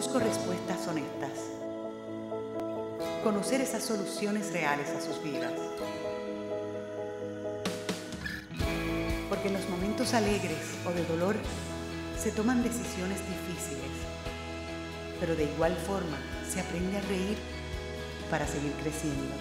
busco respuestas honestas. Conocer esas soluciones reales a sus vidas. Porque en los momentos alegres o de dolor se toman decisiones difíciles, pero de igual forma se aprende a reír para seguir creciendo.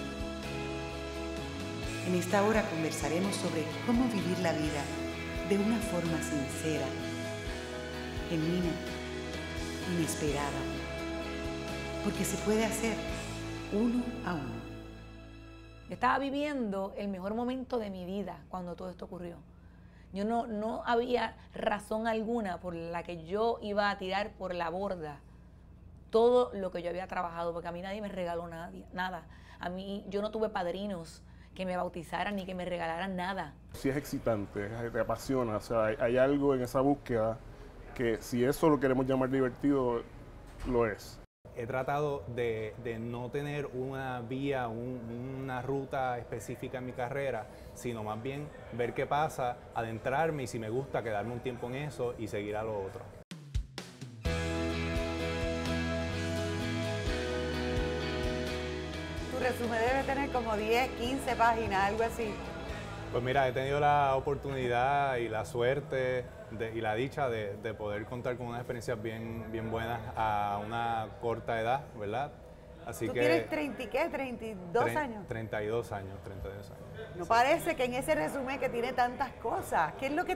En esta hora conversaremos sobre cómo vivir la vida de una forma sincera, genuina, inesperada, porque se puede hacer uno a uno. Estaba viviendo el mejor momento de mi vida cuando todo esto ocurrió. Yo no había razón alguna por la que yo iba a tirar por la borda todo lo que yo había trabajado, porque a mí nadie me regaló nada. A mí, yo no tuve padrinos que me bautizaran ni que me regalaran nada. Sí es excitante, te apasiona, o sea, hay algo en esa búsqueda que si eso lo queremos llamar divertido, lo es. He tratado de no tener una vía, una ruta específica en mi carrera, sino más bien ver qué pasa, adentrarme y si me gusta quedarme un tiempo en eso y seguir a lo otro. Tu resumen debe tener como 10, 15 páginas, algo así. Pues mira, he tenido la oportunidad y la suerte y la dicha de poder contar con unas experiencias bien buenas a una corta edad, ¿verdad? Así ¿Tú que tienes 30 y qué? ¿32 años? 32 años. No sí. Parece que en ese resumen que tiene tantas cosas. ¿Qué es lo que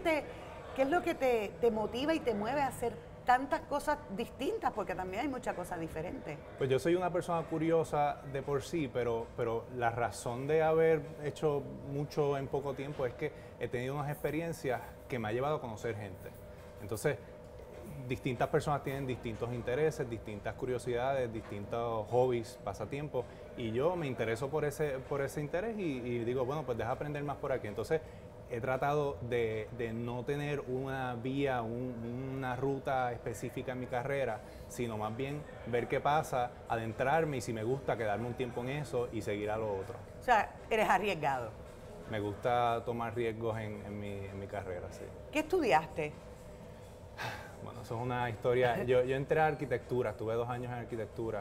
te motiva y te mueve a hacer tantas cosas distintas? Porque también hay muchas cosas diferentes. Pues yo soy una persona curiosa de por sí, pero la razón de haber hecho mucho en poco tiempo es que he tenido unas experiencias que me ha llevado a conocer gente. Entonces, distintas personas tienen distintos intereses, distintas curiosidades, distintos hobbies, pasatiempos, y yo me intereso por ese interés y digo, bueno, pues deja aprender más por aquí. Entonces, he tratado de no tener una vía, una ruta específica en mi carrera, sino más bien ver qué pasa, adentrarme y si me gusta quedarme un tiempo en eso y seguir a lo otro. O sea, eres arriesgado. Me gusta tomar riesgos en mi carrera, sí. ¿Qué estudiaste? Bueno, eso es una historia. Yo entré a arquitectura, estuve 2 años en arquitectura,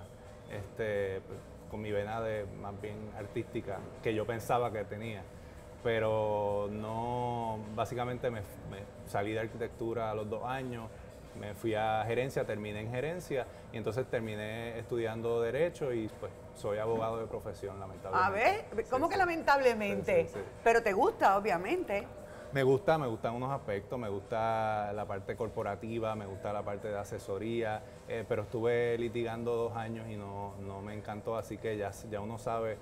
con mi vena de más bien artística, que yo pensaba que tenía. Pero no, básicamente me salí de arquitectura a los 2 años, me fui a gerencia, terminé en gerencia y entonces terminé estudiando Derecho y pues soy abogado de profesión, lamentablemente. A ver, ¿cómo que lamentablemente? Sí. Pero te gusta, obviamente. Me gustan unos aspectos, me gusta la parte corporativa, me gusta la parte de asesoría, pero estuve litigando 2 años y no me encantó, así que ya uno sabe,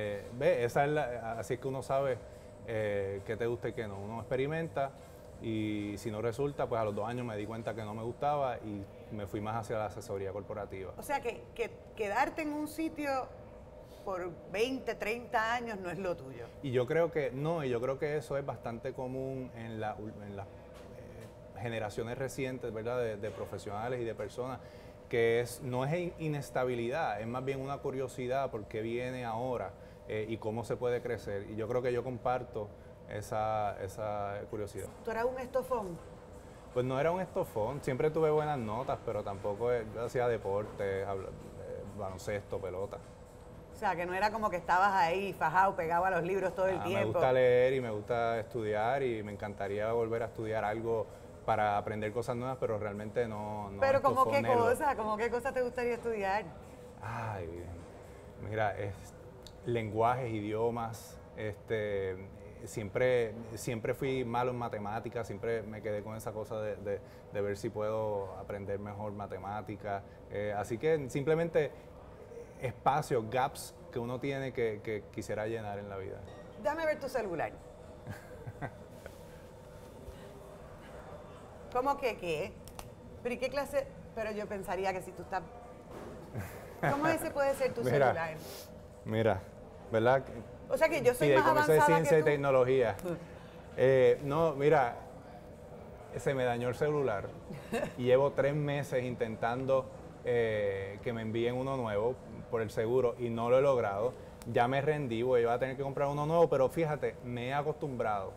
así es que uno sabe qué te gusta y qué no. Uno experimenta y si no resulta, pues a los 2 años me di cuenta que no me gustaba y me fui más hacia la asesoría corporativa. O sea, que quedarte en un sitio por 20, 30 años no es lo tuyo. Y yo creo que no, y yo creo que eso es bastante común en las generaciones recientes, ¿verdad? De profesionales y de personas, que no es inestabilidad, es más bien una curiosidad por qué viene ahora y cómo se puede crecer. Y yo creo que yo comparto esa curiosidad. ¿Tú eras un estofón? Pues no era un estofón, siempre tuve buenas notas, pero tampoco yo hacía deporte, baloncesto, pelota. O sea, que no era como que estabas ahí fajado, pegado a los libros todo el tiempo. Me gusta leer y me gusta estudiar y me encantaría volver a estudiar algo para aprender cosas nuevas, pero realmente no. Pero ¿cómo qué cosa te gustaría estudiar? Ay, mira, lenguajes, idiomas, siempre fui malo en matemáticas, siempre me quedé con esa cosa de ver si puedo aprender mejor matemáticas, así que simplemente espacios, gaps que uno tiene que quisiera llenar en la vida. Déjame ver tu celular. ¿Cómo que qué? ¿Pero y qué clase? Pero yo pensaría que si tú estás... ¿Cómo ese puede ser tu celular? Mira, ¿verdad? O sea que yo soy más avanzada de ciencia que y tú. tecnología. No, mira, se me dañó el celular y llevo 3 meses intentando que me envíen uno nuevo por el seguro y no lo he logrado. Ya me rendí, voy a tener que comprar uno nuevo, pero fíjate, me he acostumbrado,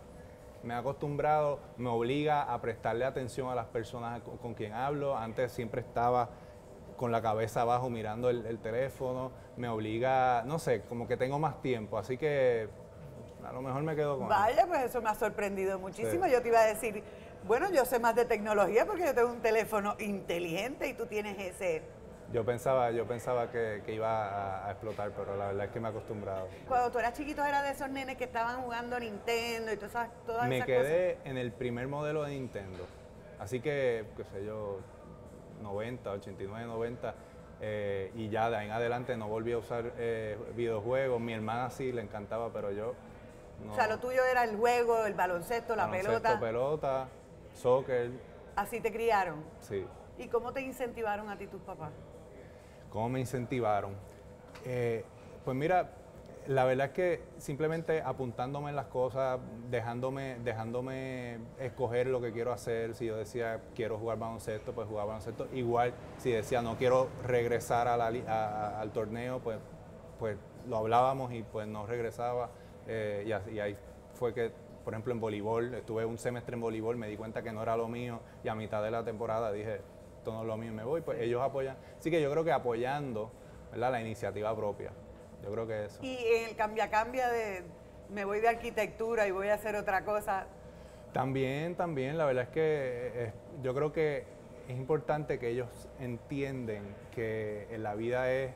me obliga a prestarle atención a las personas con quien hablo. Antes siempre estaba con la cabeza abajo mirando el teléfono, me obliga, no sé, como que tengo más tiempo, así que a lo mejor me quedo con él. Vaya, pues eso me ha sorprendido muchísimo. Sí. Yo te iba a decir, bueno, yo sé más de tecnología porque yo tengo un teléfono inteligente y tú tienes ese. Yo pensaba que iba a explotar, pero la verdad es que me he acostumbrado. Cuando tú eras chiquito era de esos nenes que estaban jugando Nintendo y todas Me esas quedé en el primer modelo de Nintendo, así que, qué sé yo, 90, 89, 90, y ya de ahí en adelante no volví a usar videojuegos. Mi hermana sí le encantaba, pero yo no. O sea, lo tuyo era el juego, el baloncesto, la Baloncesto, pelota, soccer, Así te criaron. sí. ¿Y cómo te incentivaron a ti tus papás? ¿Cómo me incentivaron? Pues mira, la verdad es que simplemente apuntándome en las cosas, dejándome escoger lo que quiero hacer. Si yo decía quiero jugar baloncesto, pues jugaba baloncesto. Igual, si decía no quiero regresar al torneo, pues lo hablábamos y pues no regresaba. Y ahí fue que, por ejemplo, en voleibol, estuve un semestre en voleibol, me di cuenta que no era lo mío y a mitad de la temporada dije, esto no es lo mío y me voy, pues ellos apoyan. Así que yo creo que apoyando, ¿verdad?, la iniciativa propia. Yo creo que eso. Y en el cambia de me voy de arquitectura y voy a hacer otra cosa. También, la verdad es que yo creo que es importante que ellos entienden que en la vida es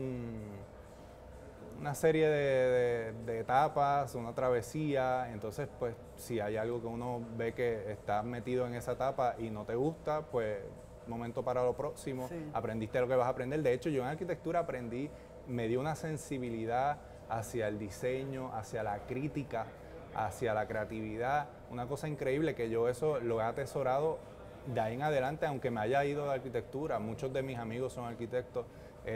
una serie de etapas, una travesía. Entonces, pues, si hay algo que uno ve que está metido en esa etapa y no te gusta, pues, momento para lo próximo. Sí. Aprendiste lo que vas a aprender. De hecho, yo en arquitectura me dio una sensibilidad hacia el diseño, hacia la crítica, hacia la creatividad, una cosa increíble que yo eso lo he atesorado de ahí en adelante, aunque me haya ido de arquitectura. Muchos de mis amigos son arquitectos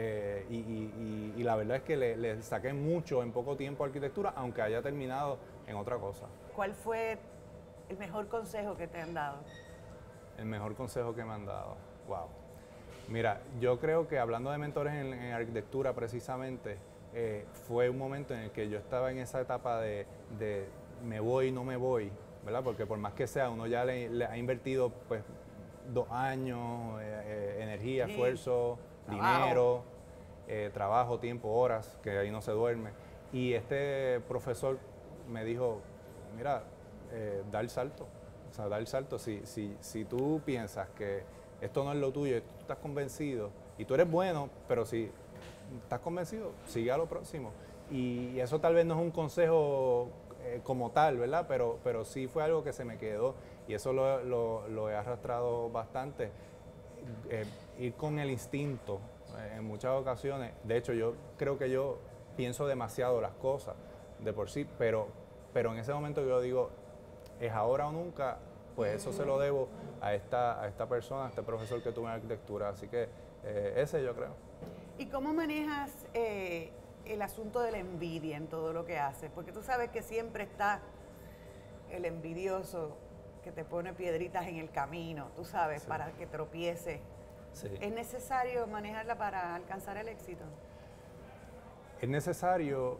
y la verdad es que le saqué mucho en poco tiempo a arquitectura, aunque haya terminado en otra cosa. ¿Cuál fue el mejor consejo que te han dado? El mejor consejo que me han dado, wow. Mira, yo creo que hablando de mentores en arquitectura precisamente, fue un momento en el que yo estaba en esa etapa de me voy, no me voy, ¿verdad? Porque por más que sea, uno ya le ha invertido pues 2 años, energía, Sí. esfuerzo, dinero, trabajo, tiempo, horas, que ahí no se duerme. Y este profesor me dijo, mira, da el salto. O sea, da el salto. Si tú piensas que esto no es lo tuyo, tú estás convencido, y tú eres bueno, pero si estás convencido, sigue a lo próximo. Y eso tal vez no es un consejo como tal, ¿verdad? Pero sí fue algo que se me quedó y eso lo he arrastrado bastante. Ir con el instinto en muchas ocasiones. De hecho, yo creo que yo pienso demasiado las cosas de por sí, pero en ese momento yo digo, es ahora o nunca, pues eso se lo debo a esta persona, a este profesor que tuve en arquitectura. Así que ese yo creo. ¿Y cómo manejas el asunto de la envidia en todo lo que haces? Porque tú sabes que siempre está el envidioso que te pone piedritas en el camino, tú sabes, Sí. para que tropiece. Sí. ¿Es necesario manejarla para alcanzar el éxito? Es necesario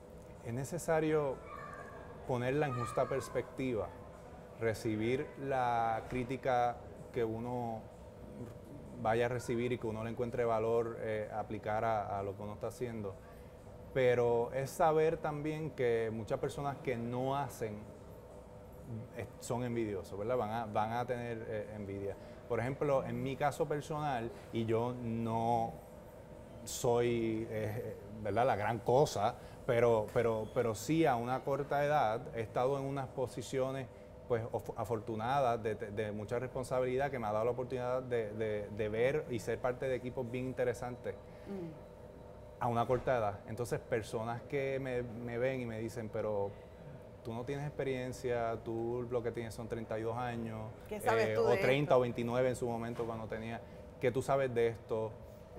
ponerla en justa perspectiva, recibir la crítica que uno vaya a recibir y que uno le encuentre valor, aplicar a lo que uno está haciendo. Pero es saber también que muchas personas que no hacen son envidiosos, ¿verdad? Van a tener envidia. Por ejemplo, en mi caso personal, y yo no soy, ¿verdad?, la gran cosa, pero sí a una corta edad he estado en unas posiciones pues afortunadas de mucha responsabilidad que me ha dado la oportunidad de ver y ser parte de equipos bien interesantes a una corta edad. Entonces, personas que me ven y me dicen, pero tú no tienes experiencia, tú lo que tienes son 32 años, ¿Qué sabes tú o de 30 esto? o 29 en su momento cuando tenía, ¿qué tú sabes de esto?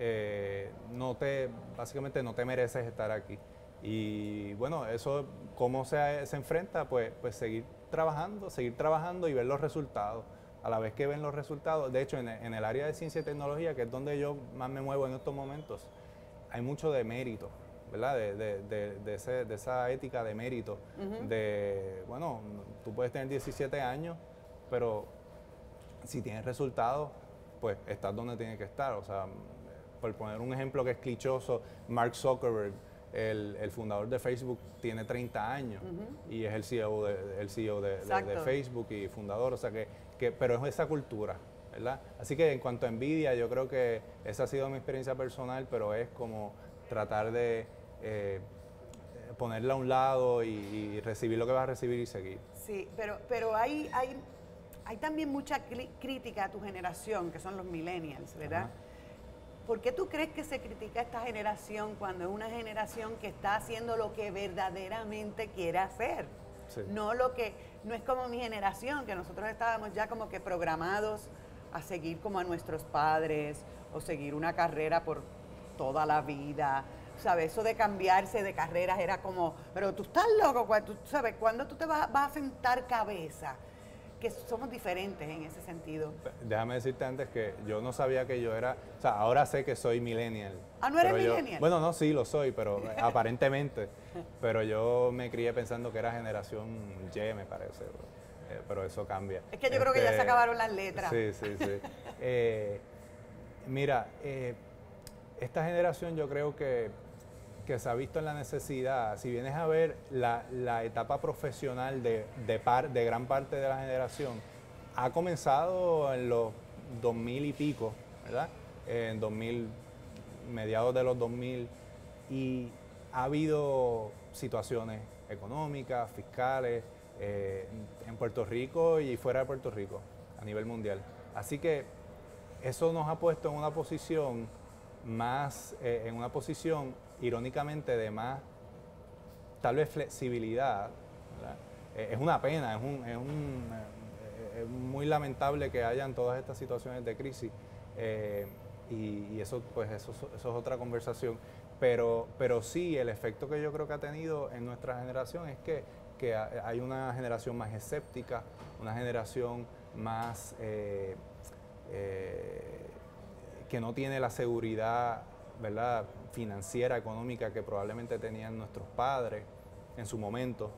Básicamente no te mereces estar aquí. Y bueno, eso, ¿cómo se enfrenta? Pues seguir trabajando y ver los resultados. A la vez que ven los resultados, de hecho en el área de ciencia y tecnología, que es donde yo más me muevo en estos momentos, hay mucho de mérito, ¿verdad? De esa ética de mérito, bueno, tú puedes tener 17 años, pero si tienes resultados, pues estás donde tienes que estar. O sea, por poner un ejemplo que es clichoso, Mark Zuckerberg, el fundador de Facebook, tiene 30 años y es el CEO de Facebook y fundador, o sea pero es esa cultura, ¿verdad? Así que en cuanto a envidia, yo creo que esa ha sido mi experiencia personal, pero es como tratar de ponerla a un lado y recibir lo que vas a recibir y seguir. Sí, pero hay también mucha crítica a tu generación, que son los millennials, ¿verdad? Ajá. ¿Por qué tú crees que se critica a esta generación cuando es una generación que está haciendo lo que verdaderamente quiere hacer? Sí. No es como mi generación, que nosotros estábamos ya como que programados a seguir como a nuestros padres o seguir una carrera por toda la vida. ¿Sabes? Eso de cambiarse de carreras era como, pero tú estás loco, tú sabes, ¿cuándo tú te vas a sentar cabeza? Que somos diferentes en ese sentido. Déjame decirte antes que yo no sabía que yo era, o sea, ahora sé que soy millennial. ¿Ah, no eres millennial? Bueno, no, sí, lo soy, pero aparentemente. Pero yo me crié pensando que era generación Y, me parece, pero eso cambia. Es que yo creo que ya se acabaron las letras. Sí. Mira, esta generación yo creo que se ha visto en la necesidad, si vienes a ver la etapa profesional de gran parte de la generación, ha comenzado en los 2000 y pico, ¿verdad? En 2000, mediados de los 2000, y ha habido situaciones económicas, fiscales, en Puerto Rico y fuera de Puerto Rico, a nivel mundial. Así que eso nos ha puesto en una posición irónicamente de más, tal vez flexibilidad, ¿verdad? Es una pena, es muy lamentable que hayan todas estas situaciones de crisis y eso es otra conversación, pero sí, el efecto que yo creo que ha tenido en nuestra generación es que hay una generación más escéptica, una generación más que no tiene la seguridad, ¿verdad?, financiera, económica que probablemente tenían nuestros padres en su momento.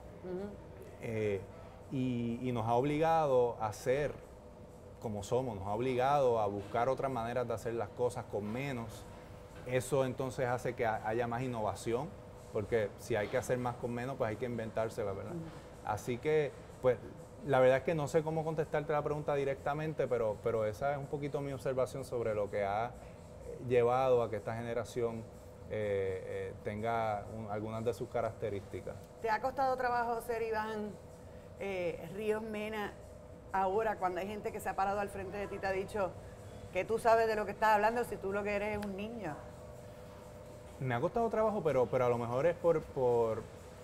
Y nos ha obligado a ser como somos, nos ha obligado a buscar otras maneras de hacer las cosas con menos. Eso entonces hace que haya más innovación, porque si hay que hacer más con menos, pues hay que inventársela, ¿verdad? Así que, pues, la verdad es que no sé cómo contestarte la pregunta directamente, pero esa es un poquito mi observación sobre lo que ha llevado a que esta generación tenga algunas de sus características. ¿Te ha costado trabajo ser Iván Ríos Mena ahora, cuando hay gente que se ha parado al frente de ti y te ha dicho que tú sabes de lo que estás hablando si tú lo que eres es un niño? Me ha costado trabajo, pero a lo mejor es por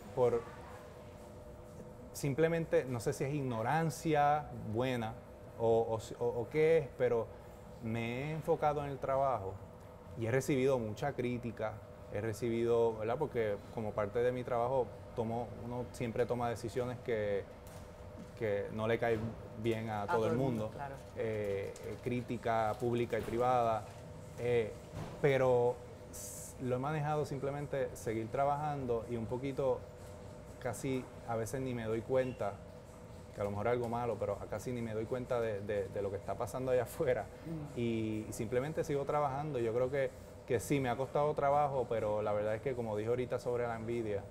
simplemente, no sé si es ignorancia buena o qué es, pero me he enfocado en el trabajo y he recibido mucha crítica, he recibido, ¿verdad? Porque como parte de mi trabajo uno siempre toma decisiones que no le caen bien a todo el mundo, claro. Crítica pública y privada, pero lo he manejado simplemente seguir trabajando y un poquito, casi a veces ni me doy cuenta, que a lo mejor es algo malo, pero casi ni me doy cuenta de lo que está pasando allá afuera y simplemente sigo trabajando. Yo creo que sí, me ha costado trabajo, pero la verdad es que, como dije ahorita sobre la envidia,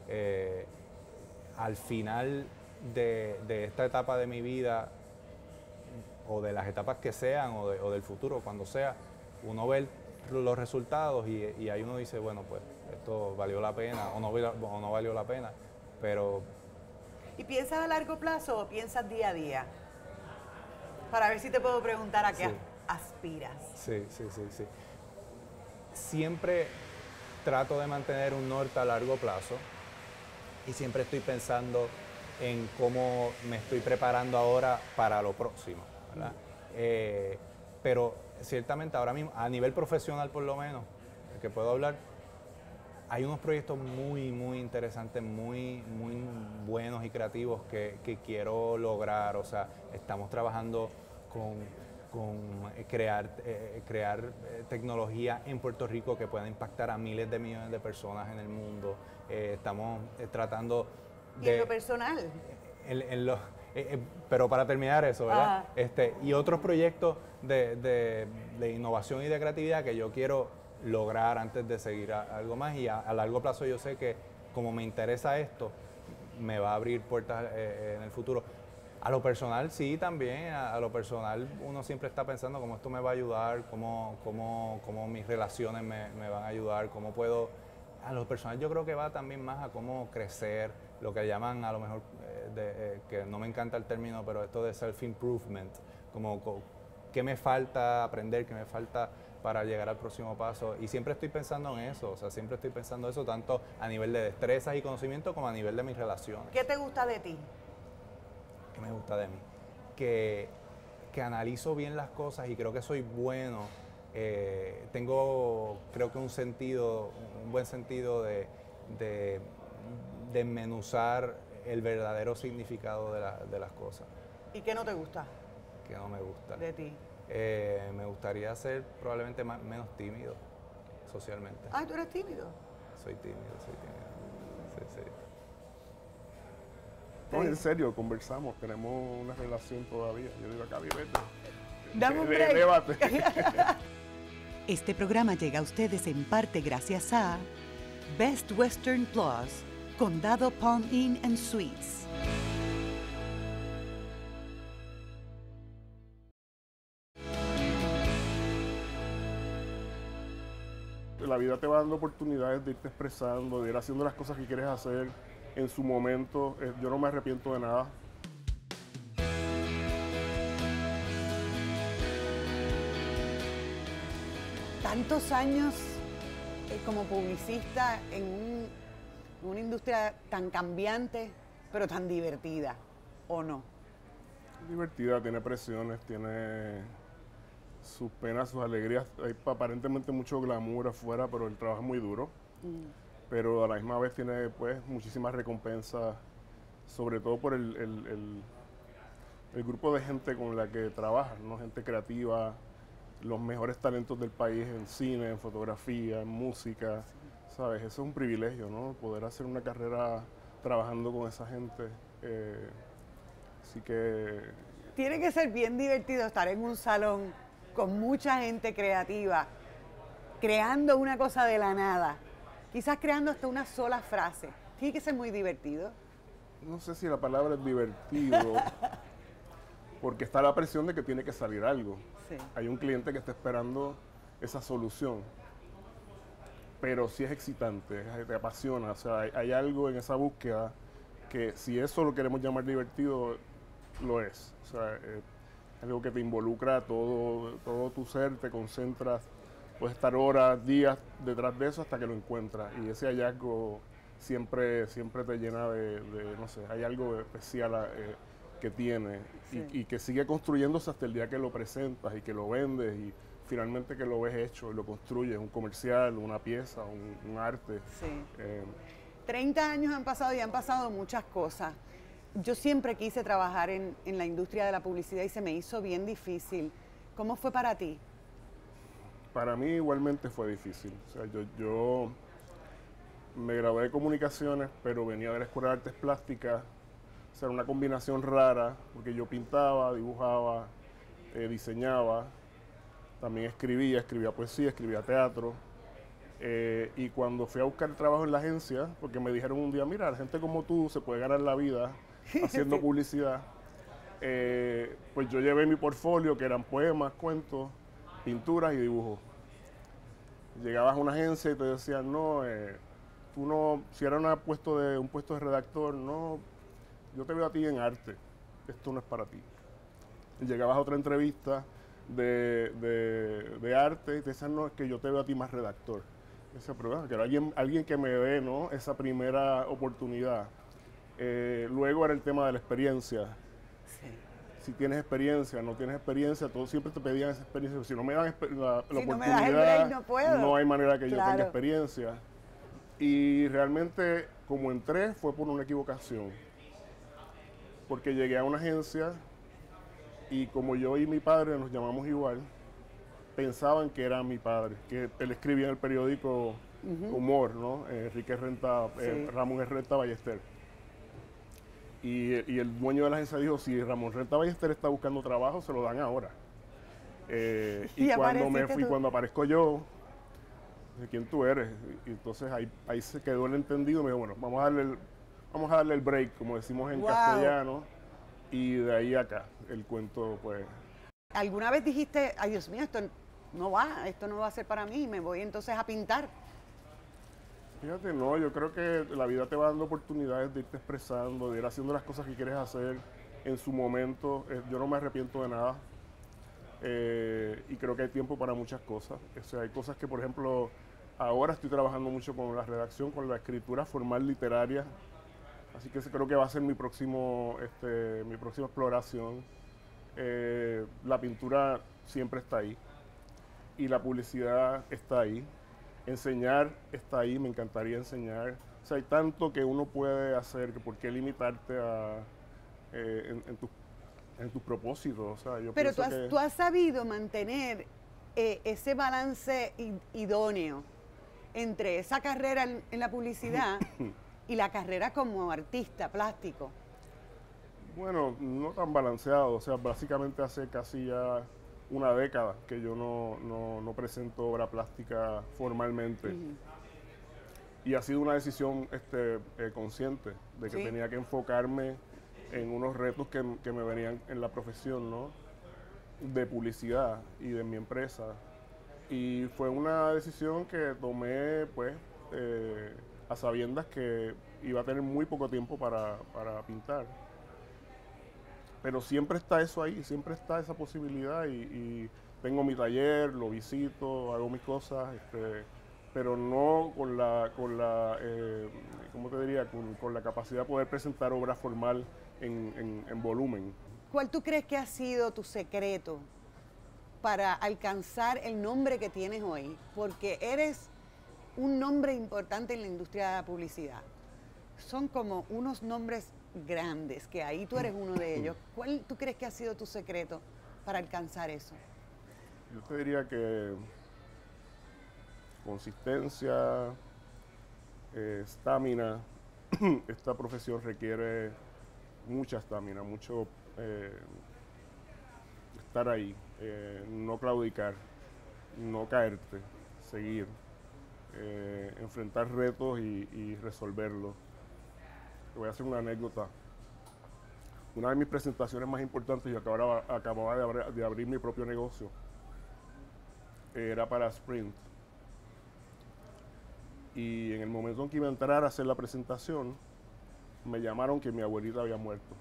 al final de esta etapa de mi vida, o de las etapas que sean, o del futuro, cuando sea, uno ve los resultados y ahí uno dice, bueno, pues esto valió la pena o no valió la pena, pero... ¿Y piensas a largo plazo o piensas día a día? Para ver si te puedo preguntar a qué aspiras. Sí. Siempre trato de mantener un norte a largo plazo y siempre estoy pensando en cómo me estoy preparando ahora para lo próximo, ¿verdad? Pero ciertamente ahora mismo, a nivel profesional por lo menos, que puedo hablar, hay unos proyectos muy interesantes, muy buenos y creativos que quiero lograr. O sea, estamos trabajando con crear tecnología en Puerto Rico que pueda impactar a miles de millones de personas en el mundo. Estamos tratando de... ¿Y en lo personal? Pero para terminar eso, ¿verdad? Y otros proyectos de innovación y de creatividad que yo quiero lograr antes de seguir algo más. Y a largo plazo yo sé que como me interesa esto, me va a abrir puertas en el futuro. A lo personal sí también, a lo personal uno siempre está pensando cómo esto me va a ayudar, cómo mis relaciones me van a ayudar, cómo puedo... A lo personal yo creo que va también más a cómo crecer, lo que llaman a lo mejor, que no me encanta el término, pero esto de self-improvement, como qué me falta aprender, qué me falta para llegar al próximo paso. Y siempre estoy pensando en eso, o sea, siempre estoy pensando eso tanto a nivel de destrezas y conocimiento como a nivel de mis relaciones. ¿Qué te gusta de ti? ¿Qué me gusta de mí? Que analizo bien las cosas y creo que soy bueno. Tengo, creo que un buen sentido de desmenuzar el verdadero significado de las cosas. ¿Y qué no te gusta Que no me gusta. de ti? Me gustaría ser probablemente menos tímido socialmente. Ay, ¿tú eres tímido? Soy tímido. Sí. No, en serio, conversamos, tenemos una relación todavía. Yo digo acá, vete. Dame un break. Debate. Este programa llega a ustedes en parte gracias a Best Western Plus, Condado Palm Inn and Suites. La vida te va dando oportunidades de irte expresando, de ir haciendo las cosas que quieres hacer en su momento. Yo no me arrepiento de nada. Tantos años como publicista en una industria tan cambiante, pero tan divertida, ¿o no? Divertida, tiene presiones, tiene sus penas, sus alegrías. Hay aparentemente mucho glamour afuera, pero el trabajo es muy duro. Pero a la misma vez tiene pues muchísimas recompensas, sobre todo por el grupo de gente con la que trabajas, ¿no? Gente creativa, los mejores talentos del país en cine, en fotografía, en música, ¿sabes? Eso es un privilegio, ¿no? Poder hacer una carrera trabajando con esa gente. Así que... Tiene que ser bien divertido estar en un salón con mucha gente creativa, creando una cosa de la nada, quizás creando hasta una sola frase. Tiene que ser muy divertido. No sé si la palabra es divertido, porque está la presión de que tiene que salir algo. Sí. Hay un cliente que está esperando esa solución, pero sí es excitante, te apasiona. O sea, hay algo en esa búsqueda que si eso lo queremos llamar divertido, lo es. O sea, algo que te involucra todo tu ser, te concentras, puedes estar horas, días detrás de eso hasta que lo encuentras. Y ese hallazgo siempre te llena no sé, hay algo especial que tiene Sí. y que sigue construyéndose hasta el día que lo presentas y que lo vendes y finalmente que lo ves hecho y lo construyes, un comercial, una pieza, un arte. Sí. 30 años han pasado y han pasado muchas cosas. Yo siempre quise trabajar en la industria de la publicidad y se me hizo bien difícil. ¿Cómo fue para ti? Para mí igualmente fue difícil. O sea, yo me gradué de comunicaciones, pero venía de la Escuela de Artes Plásticas. O sea, era una combinación rara, porque yo pintaba, dibujaba, diseñaba, también escribía poesía, escribía teatro. Y cuando fui a buscar trabajo en la agencia, porque me dijeron un día, mira, la gente como tú se puede ganar la vida haciendo publicidad, pues yo llevé mi portfolio, que eran poemas, cuentos, pinturas y dibujos. Llegabas a una agencia y te decían, no, tú no, si era un puesto de redactor, no, yo te veo a ti en arte, esto no es para ti. Y llegabas a otra entrevista de arte y te decían, no, es que yo te veo a ti más redactor. Esa prueba, que era alguien que me ve, ¿no? Esa primera oportunidad. Luego era el tema de la experiencia. Sí. Si tienes experiencia, no tienes experiencia, todos siempre te pedían esa experiencia. Si no me dan la Si no oportunidad, me das el break, no puedo. no hay manera que yo Claro. tenga experiencia. Y realmente, como entré, fue por una equivocación. Porque llegué a una agencia y como yo y mi padre nos llamamos igual, pensaban que era mi padre, que él escribía en el periódico Humor, ¿no? Ramón Renta Ballester. Y el dueño de la agencia dijo, si Ramón Renta Ballester está buscando trabajo, se lo dan ahora. Y cuando apareciste tú. cuando aparezco yo, de quién tú eres. Y entonces ahí se quedó el entendido. Me dijo, bueno, vamos a darle el break, como decimos en Wow. castellano. Y de ahí acá, el cuento, pues... ¿Alguna vez dijiste, ay Dios mío, esto no va a ser para mí, me voy entonces a pintar? Fíjate, no, yo creo que la vida te va dando oportunidades de irte expresando, de ir haciendo las cosas que quieres hacer en su momento. Yo no me arrepiento de nada. Y creo que hay tiempo para muchas cosas. O sea, hay cosas que, por ejemplo, ahora estoy trabajando mucho con la redacción, con la escritura formal literaria. Así que ese creo que va a ser mi próxima exploración. La pintura siempre está ahí. Y la publicidad está ahí. Enseñar está ahí, me encantaría enseñar. O sea, hay tanto que uno puede hacer, que por qué limitarte en tus propósitos. O sea, yo Pero pienso tú has sabido mantener ese balance idóneo entre esa carrera en la publicidad y la carrera como artista plástico. Bueno, no tan balanceado. O sea, básicamente hace casi ya una década que yo no presento obra plástica formalmente. Y ha sido una decisión consciente de que Sí. tenía que enfocarme en unos retos que me venían en la profesión, ¿no? De publicidad y de mi empresa. Y fue una decisión que tomé, pues, a sabiendas que iba a tener muy poco tiempo para pintar. Pero siempre está eso ahí, siempre está esa posibilidad y tengo mi taller, lo visito, hago mis cosas, pero no con la ¿cómo te diría? Con la capacidad de poder presentar obra formal en volumen. ¿Cuál tú crees que ha sido tu secreto para alcanzar el nombre que tienes hoy? Porque eres un nombre importante en la industria de la publicidad. Son como unos nombres grandes, que ahí tú eres uno de ellos. ¿Cuál tú crees que ha sido tu secreto para alcanzar eso? Yo te diría que consistencia, estamina. Esta profesión requiere mucha estamina, mucho estar ahí, no claudicar, no caerte, seguir, enfrentar retos y resolverlos. Te voy a hacer una anécdota. Una de mis presentaciones más importantes, yo acababa de abrir mi propio negocio, era para Sprint. Y en el momento en que iba a entrar a hacer la presentación, me llamaron que mi abuelita había muerto.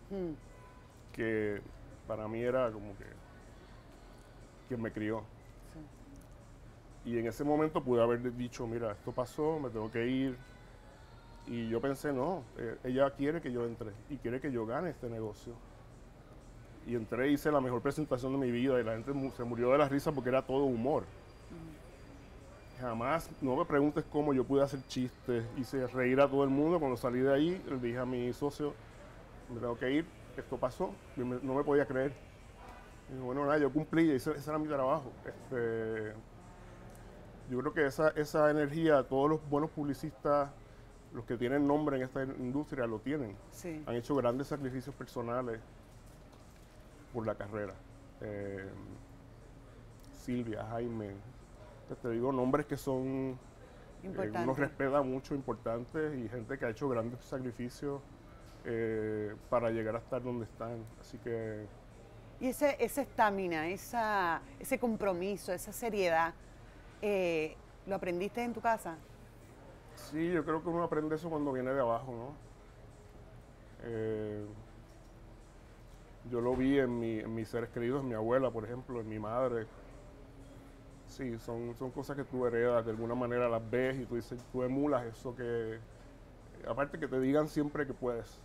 Que para mí era como que quien me crió. Sí. Y en ese momento pude haber dicho, mira, esto pasó, me tengo que ir. Y yo pensé, no, ella quiere que yo entre y quiere que yo gane este negocio. Y entré, hice la mejor presentación de mi vida y la gente se murió de la risa porque era todo humor. Jamás, no me preguntes cómo yo pude hacer chistes, hice reír a todo el mundo. Cuando salí de ahí, le dije a mi socio, me tengo que ir, esto pasó, no me podía creer. Y dije, bueno, nada, yo cumplí, ese era mi trabajo. Yo creo que esa energía, todos los buenos publicistas, los que tienen nombre en esta industria, lo tienen. Sí. Han hecho grandes sacrificios personales por la carrera. Silvia, Jaime, te digo nombres que son, uno respeta mucho, importantes, y gente que ha hecho grandes sacrificios para llegar a estar donde están. Así que... Y esa estamina, ese compromiso, esa seriedad, ¿lo aprendiste en tu casa? Sí, yo creo que uno aprende eso cuando viene de abajo, ¿no? Yo lo vi en mis seres queridos, en mi abuela, por ejemplo, en mi madre. Sí, son cosas que tú heredas, de alguna manera las ves y tú dices, tú emulas eso que... Aparte que te digan siempre que puedes.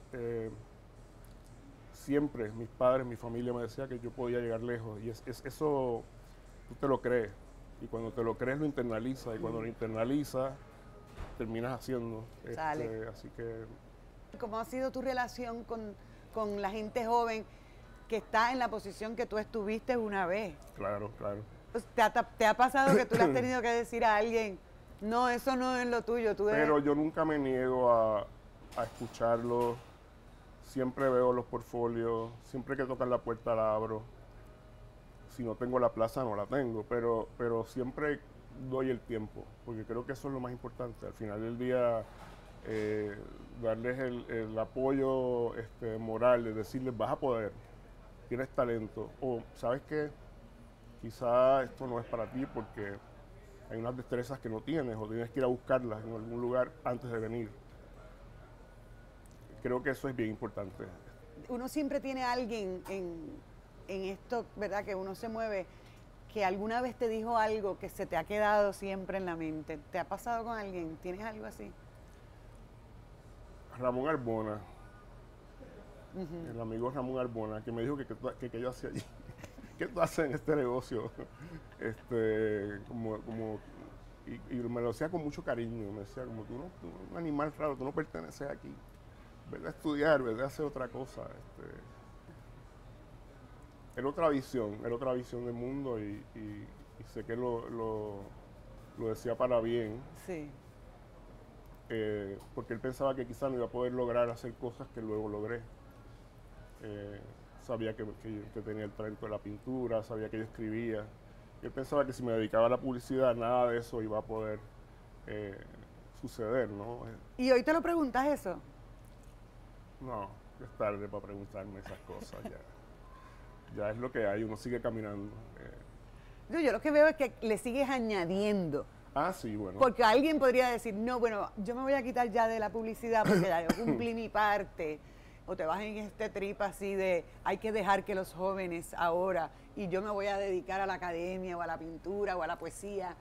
Siempre mis padres, mi familia me decía que yo podía llegar lejos y eso tú te lo crees. Y cuando te lo crees lo internalizas y cuando lo internalizas terminas haciendo. Sale. Así que... ¿Cómo ha sido tu relación con la gente joven que está en la posición que tú estuviste una vez? Claro, claro. Pues, ¿te ha pasado que tú le has tenido que decir a alguien, no, eso no es lo tuyo, tú eres... Pero yo nunca me niego a escucharlo. Siempre veo los portfolios, siempre que tocan la puerta la abro. Si no tengo la plaza, no la tengo, pero siempre doy el tiempo, porque creo que eso es lo más importante. Al final del día, darles el apoyo moral, de decirles, vas a poder, tienes talento, o sabes que quizá esto no es para ti porque hay unas destrezas que no tienes o tienes que ir a buscarlas en algún lugar antes de venir. Creo que eso es bien importante. Uno siempre tiene a alguien en esto, ¿verdad? Que uno se mueve, que alguna vez te dijo algo que se te ha quedado siempre en la mente. ¿Te ha pasado con alguien? ¿Tienes algo así? Ramón Arbona, el amigo Ramón Arbona, que me dijo que yo hacía allí. ¿Qué tú haces en este negocio? Y me lo decía con mucho cariño. Me decía, como tú un animal raro, tú no perteneces aquí. Vete a estudiar, vete a hacer otra cosa. Era otra visión del mundo y sé que lo decía para bien. Sí. Porque él pensaba que quizás no iba a poder lograr hacer cosas que luego logré. Sabía que tenía el talento de la pintura, sabía que yo escribía. Él pensaba que si me dedicaba a la publicidad, nada de eso iba a poder suceder, ¿no? ¿Y hoy te lo preguntas eso? No, es tarde para preguntarme esas cosas ya. Ya es lo que hay, uno sigue caminando. Yo lo que veo es que le sigues añadiendo. Ah, sí, bueno. Porque alguien podría decir, no, bueno, yo me voy a quitar ya de la publicidad porque ya yo cumplí mi parte. O te vas en este trip así de, hay que dejar que los jóvenes ahora, y yo me voy a dedicar a la academia, o a la pintura, o a la poesía.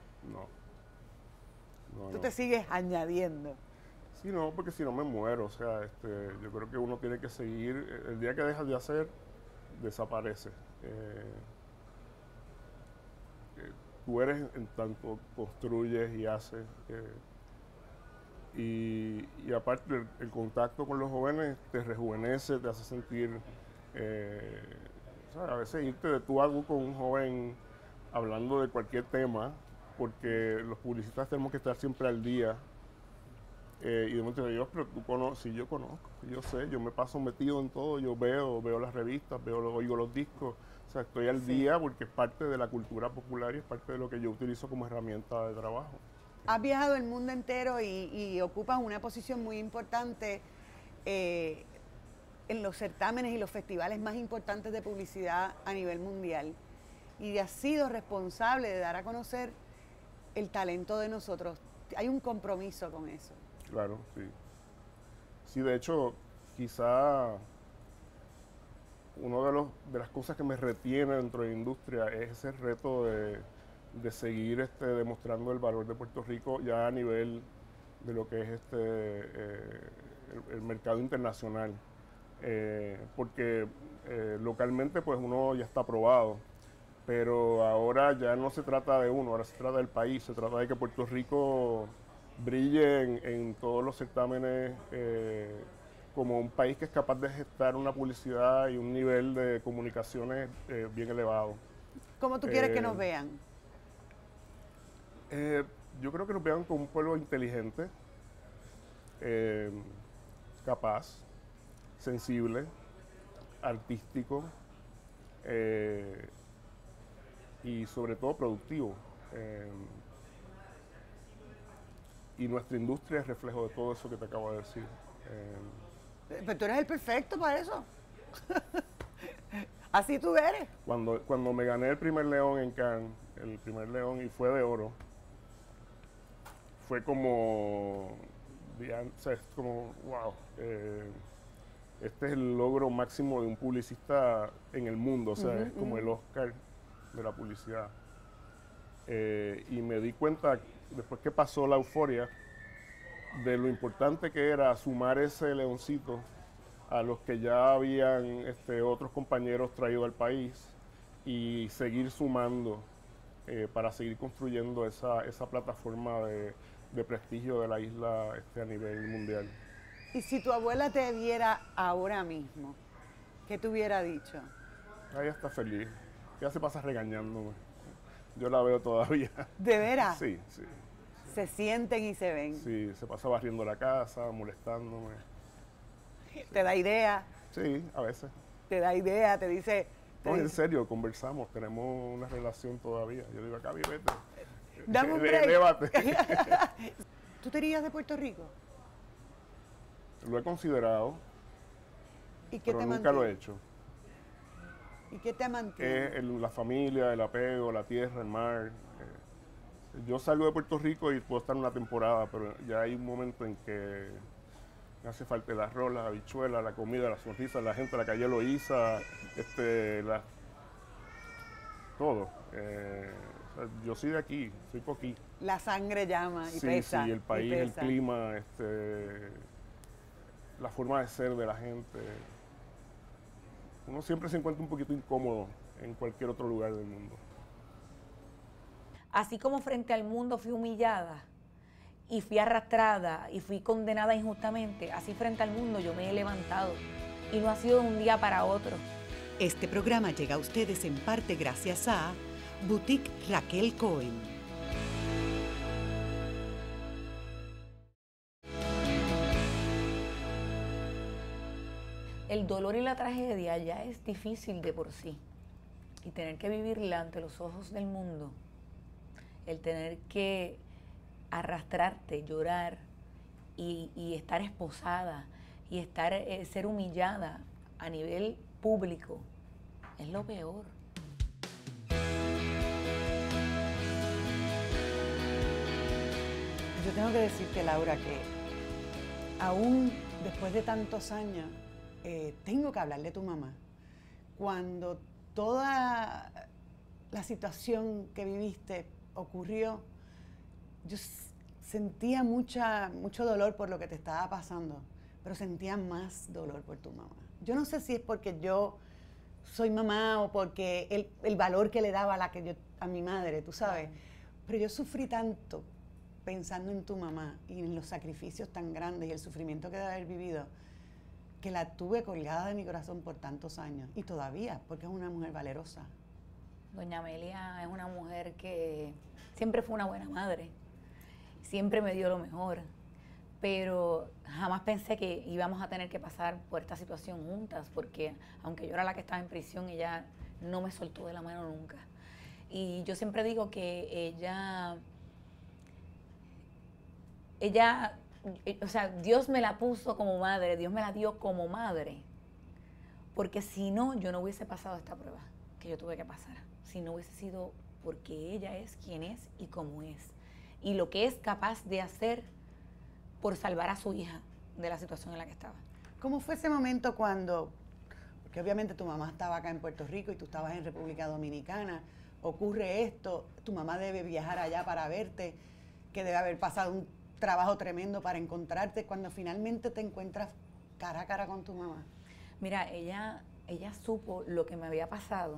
No. Tú te sigues añadiendo. Sí, no, porque si no me muero. O sea, yo creo que uno tiene que seguir. El día que dejas de hacer, desaparece. Tú eres en tanto construyes y haces. Y aparte el contacto con los jóvenes te rejuvenece, te hace sentir, o sea, a veces irte de tú a algo con un joven hablando de cualquier tema, porque los publicistas tenemos que estar siempre al día. Y de momento Dios, pero tú conoces, sí, yo conozco, yo sé, yo me paso metido en todo, yo veo las revistas, oigo los discos, o sea, estoy al día porque es parte de la cultura popular y es parte de lo que yo utilizo como herramienta de trabajo. Has viajado el mundo entero y ocupas una posición muy importante en los certámenes y los festivales más importantes de publicidad a nivel mundial. Y has sido responsable de dar a conocer el talento de nosotros. Hay un compromiso con eso. Claro, sí. Sí, de hecho, quizá una de las cosas que me retiene dentro de la industria es ese reto de seguir demostrando el valor de Puerto Rico ya a nivel de lo que es el mercado internacional. Porque localmente pues uno ya está aprobado, pero ahora ya no se trata de uno, ahora se trata del país, se trata de que Puerto Rico brille en todos los certámenes como un país que es capaz de gestar una publicidad y un nivel de comunicaciones bien elevado. ¿Cómo tú quieres que nos vean? Yo creo que nos vean como un pueblo inteligente, capaz, sensible, artístico y sobre todo productivo. Y nuestra industria es reflejo de todo eso que te acabo de decir. Pero tú eres el perfecto para eso. Así tú eres. Cuando me gané el primer León en Cannes, el primer León, y fue de oro, fue como, o sea, es como, wow, este es el logro máximo de un publicista en el mundo, o sea, es como el Oscar de la publicidad. Y me di cuenta, después que pasó la euforia, de lo importante que era sumar ese leoncito a los que ya habían otros compañeros traído al país y seguir sumando para seguir construyendo esa plataforma de prestigio de la isla a nivel mundial. Y si tu abuela te viera ahora mismo, ¿qué te hubiera dicho? Ella está feliz, ella se pasa regañándome, yo la veo todavía. ¿De veras? Sí, sí. Se sienten y se ven. Sí, se pasa barriendo la casa, molestándome. ¿Te da idea? Sí, a veces. ¿Te da idea? ¿Te dice? No, en serio, conversamos, tenemos una relación todavía. Yo digo, acá vete. Dame un break. Debate. ¿Tú te irías de Puerto Rico? Lo he considerado, ¿Y qué pero te nunca lo mantiene? he hecho. ¿Y qué te mantiene? La familia, el apego, la tierra, el mar. Yo salgo de Puerto Rico y puedo estar una temporada, pero ya hay un momento en que me hace falta el arroz, las habichuelas, la comida, la sonrisa, la gente, la calle Loíza, todo. O sea, yo soy de aquí, soy coquí. La sangre llama y Sí, pesa. sí, el y país, el pesa. clima, la forma de ser de la gente. Uno siempre se encuentra un poquito incómodo en cualquier otro lugar del mundo. Así como frente al mundo fui humillada y fui arrastrada y fui condenada injustamente, así frente al mundo yo me he levantado y no ha sido de un día para otro. Este programa llega a ustedes en parte gracias a Boutique Raquel Cohen. El dolor y la tragedia ya es difícil de por sí. Y tener que vivirla ante los ojos del mundo, el tener que arrastrarte, llorar y estar esposada y estar ser humillada a nivel público, es lo peor. Yo tengo que decirte, Laura, que aún después de tantos años, tengo que hablar de tu mamá. Cuando toda la situación que viviste ocurrió, yo sentía mucho dolor por lo que te estaba pasando, pero sentía más dolor por tu mamá. Yo no sé si es porque yo soy mamá o porque el valor que le daba a mi madre, tú sabes, pero yo sufrí tanto pensando en tu mamá y en los sacrificios tan grandes y el sufrimiento que debe haber vivido, que la tuve colgada de mi corazón por tantos años y todavía, porque es una mujer valerosa. Doña Amelia es una mujer que siempre fue una buena madre, siempre me dio lo mejor, pero jamás pensé que íbamos a tener que pasar por esta situación juntas, porque aunque yo era la que estaba en prisión, ella no me soltó de la mano nunca. Y yo siempre digo que ella, o sea, Dios me la puso como madre, Dios me la dio como madre, porque si no, yo no hubiese pasado esta prueba que yo tuve que pasar, si no hubiese sido porque ella es quien es y cómo es, y lo que es capaz de hacer por salvar a su hija de la situación en la que estaba. ¿Cómo fue ese momento porque obviamente tu mamá estaba acá en Puerto Rico y tú estabas en República Dominicana, ocurre esto, tu mamá debe viajar allá para verte, que debe haber pasado un trabajo tremendo para encontrarte, cuando finalmente te encuentras cara a cara con tu mamá? Mira, ella supo lo que me había pasado.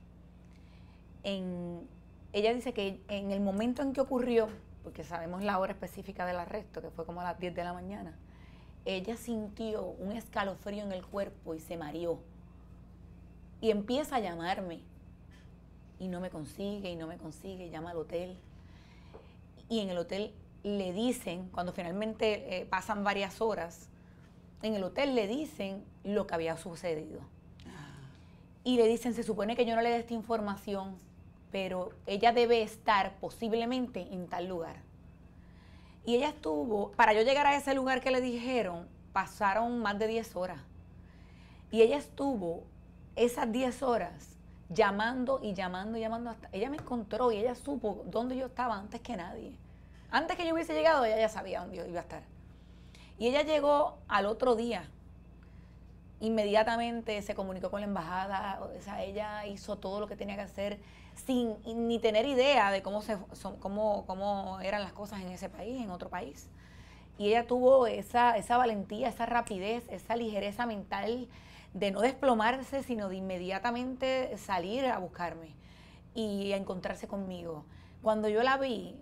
Ella dice que en el momento en que ocurrió, porque sabemos la hora específica del arresto, que fue como a las 10 de la mañana, ella sintió un escalofrío en el cuerpo y se mareó. Y empieza a llamarme. Y no me consigue, llama al hotel. Y en el hotel le dicen, cuando finalmente pasan varias horas, en el hotel le dicen lo que había sucedido. Y le dicen, se supone que yo no le dé esta información, pero ella debe estar posiblemente en tal lugar. Y ella estuvo, para yo llegar a ese lugar que le dijeron, pasaron más de 10 horas. Y ella estuvo esas 10 horas llamando y llamando y llamando hasta ella me encontró y ella supo dónde yo estaba antes que nadie. Antes que yo hubiese llegado, ella ya sabía dónde yo iba a estar. Y ella llegó al otro día. Inmediatamente se comunicó con la embajada, o sea, ella hizo todo lo que tenía que hacer sin ni tener idea de cómo eran las cosas en ese país, en otro país. Y ella tuvo esa valentía, esa rapidez, esa ligereza mental de no desplomarse, sino de inmediatamente salir a buscarme y a encontrarse conmigo. Cuando yo la vi,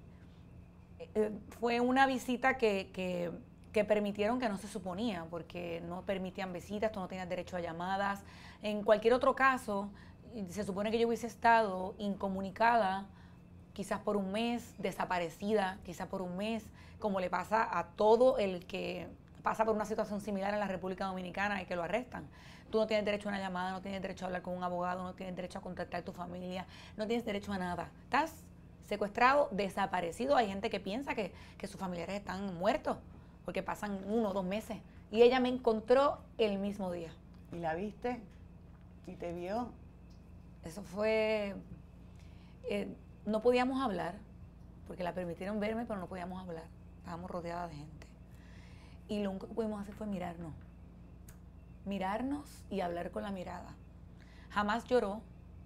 fue una visita que permitieron que no se suponía, porque no permitían visitas, tú no tenías derecho a llamadas. En cualquier otro caso, se supone que yo hubiese estado incomunicada, quizás por un mes, desaparecida, quizás por un mes, como le pasa a todo el que pasa por una situación similar en la República Dominicana y que lo arrestan. Tú no tienes derecho a una llamada, no tienes derecho a hablar con un abogado, no tienes derecho a contactar a tu familia, no tienes derecho a nada. Estás secuestrado, desaparecido. Hay gente que piensa que sus familiares están muertos porque pasan 1 o 2 meses. Y ella me encontró el mismo día. ¿Y la viste? ¿Y te vio? Eso fue... no podíamos hablar, porque la permitieron verme, pero no podíamos hablar. Estábamos rodeadas de gente. Y lo único que pudimos hacer fue mirarnos. Mirarnos y hablar con la mirada. Jamás lloró.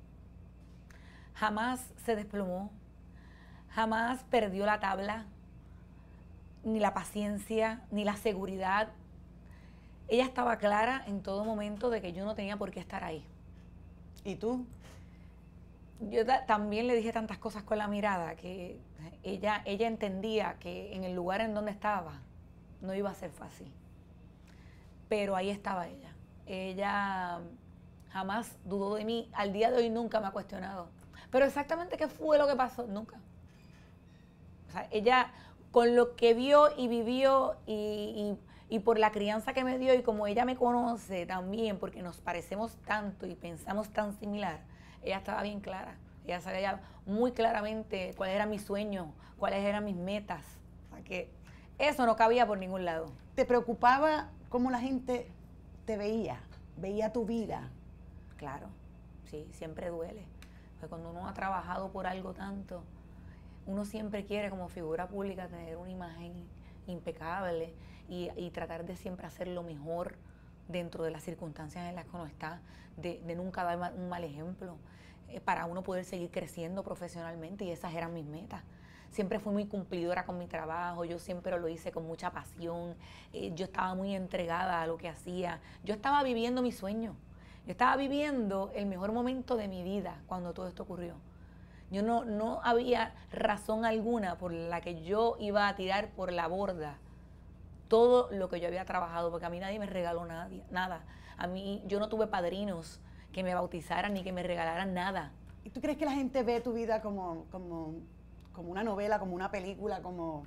Jamás se desplomó. Jamás perdió la tabla, ni la paciencia, ni la seguridad. Ella estaba clara en todo momento de que yo no tenía por qué estar ahí. ¿Y tú? Yo también le dije tantas cosas con la mirada que ella entendía que en el lugar en donde estaba no iba a ser fácil. Pero ahí estaba ella. Ella jamás dudó de mí. Al día de hoy nunca me ha cuestionado. Pero exactamente qué fue lo que pasó, nunca. O sea, ella con lo que vio y vivió y por la crianza que me dio y como ella me conoce también, porque nos parecemos tanto y pensamos tan similar, ella estaba bien clara. Ella sabía muy claramente cuáles eran mis sueños, cuáles eran mis metas. O sea, que eso no cabía por ningún lado. ¿Te preocupaba cómo la gente te veía tu vida? Claro, sí, siempre duele. Porque cuando uno ha trabajado por algo tanto, uno siempre quiere como figura pública tener una imagen impecable y tratar de siempre hacer lo mejor dentro de las circunstancias en las que uno está, de nunca dar un mal ejemplo, para uno poder seguir creciendo profesionalmente, y esas eran mis metas. Siempre fui muy cumplidora con mi trabajo, yo siempre lo hice con mucha pasión, yo estaba muy entregada a lo que hacía, yo estaba viviendo mi sueño, yo estaba viviendo el mejor momento de mi vida cuando todo esto ocurrió. Yo no había razón alguna por la que yo iba a tirar por la borda todo lo que yo había trabajado, porque a mí nadie me regaló nada. A mí, yo no tuve padrinos que me bautizaran ni que me regalaran nada. ¿Y tú crees que la gente ve tu vida como una novela, como una película, como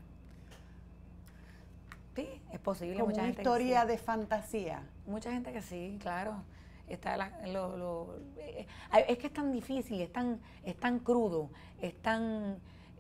Sí, es posible. como mucha una gente historia que sí. de fantasía? Mucha gente que sí, claro. Está es que es tan difícil, es tan crudo, es tan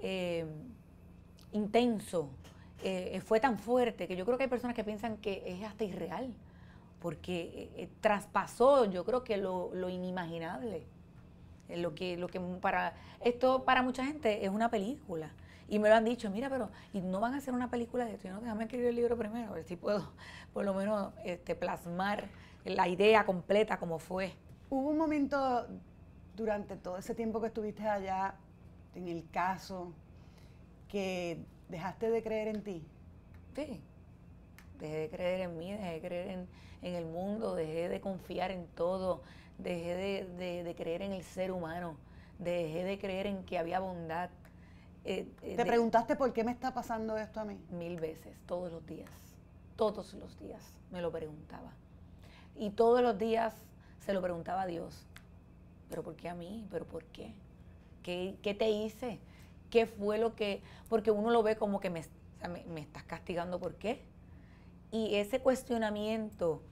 intenso, fue tan fuerte que yo creo que hay personas que piensan que es hasta irreal, porque traspasó, yo creo que lo inimaginable. Lo que para mucha gente es una película. Y me lo han dicho, mira, pero ¿y no van a hacer una película de esto? Yo no, déjame escribir el libro primero, a ver si puedo por lo menos plasmar la idea completa como fue. ¿Hubo un momento durante todo ese tiempo que estuviste allá, en el caso, que dejaste de creer en ti? Sí, dejé de creer en mí, dejé de creer en el mundo, dejé de confiar en todo, dejé de creer en el ser humano, dejé de creer en que había bondad. ¿Te preguntaste por qué me está pasando esto a mí? 1000 veces, todos los días me lo preguntaba. Y todos los días se lo preguntaba a Dios. ¿Pero por qué a mí? ¿Pero por qué? ¿Qué te hice? ¿Qué fue lo que...? Porque uno lo ve como que me estás castigando, ¿por qué? Y ese cuestionamiento,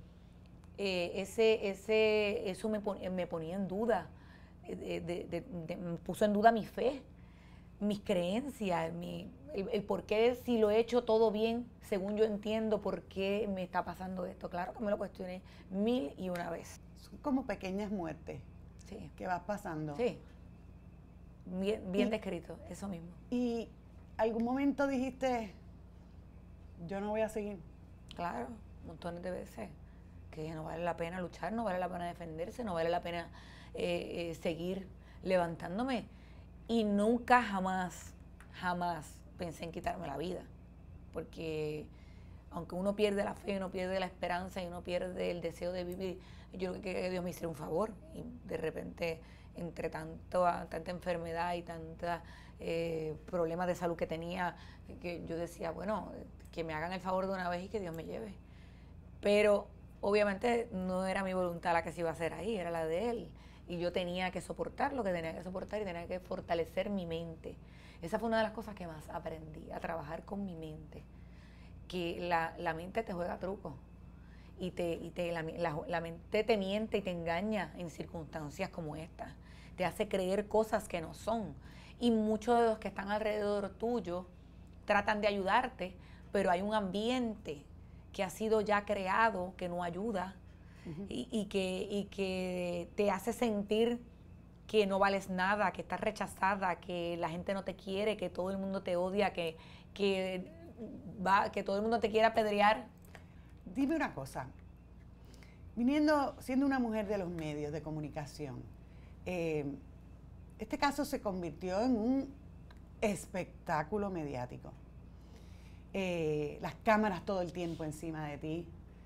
eso me ponía en duda, me puso en duda mi fe, mis creencias, el por qué, si lo he hecho todo bien, según yo entiendo, por qué me está pasando esto. Claro que me lo cuestioné 1001 veces. Son como pequeñas muertes Sí. que vas pasando. Sí. Bien descrito, eso mismo. ¿Y algún momento dijiste, yo no voy a seguir? Claro, montones de veces. Que no vale la pena luchar, no vale la pena defenderse, no vale la pena seguir levantándome. Y nunca, jamás pensé en quitarme la vida. Porque aunque uno pierde la fe, uno pierde la esperanza y uno pierde el deseo de vivir, yo creo que Dios me hiciera un favor. Y de repente, entre tanta enfermedad y tantos problemas de salud que tenía, que yo decía, bueno, que me hagan el favor de una vez y que Dios me lleve. Pero obviamente no era mi voluntad la que se iba a hacer ahí, era la de Él. Y yo tenía que soportar lo que tenía que soportar y tenía que fortalecer mi mente. Esa fue una de las cosas que más aprendí, a trabajar con mi mente. Que la mente te juega trucos. Y la mente te miente y te engaña en circunstancias como esta. Te hace creer cosas que no son. Y muchos de los que están alrededor tuyo tratan de ayudarte, pero hay un ambiente que ha sido ya creado que no ayuda y que te hace sentir que no vales nada, que estás rechazada, que la gente no te quiere, que todo el mundo te odia, que todo el mundo te quiere apedrear. Dime una cosa, siendo una mujer de los medios de comunicación, este caso se convirtió en un espectáculo mediático. Las cámaras todo el tiempo encima de ti,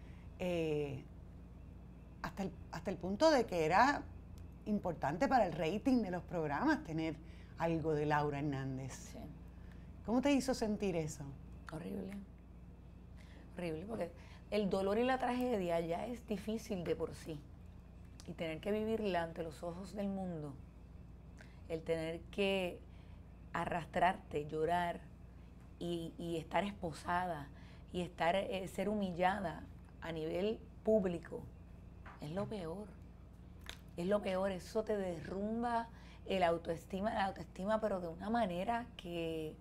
hasta el punto de que era importante para el rating de los programas tener algo de Laura Hernández. Sí. ¿Cómo te hizo sentir eso? Horrible, horrible, porque el dolor y la tragedia ya es difícil de por sí. Y tener que vivirla ante los ojos del mundo, el tener que arrastrarte, llorar y estar esposada y ser humillada a nivel público, es lo peor. Es lo peor, eso te derrumba la autoestima, pero de una manera que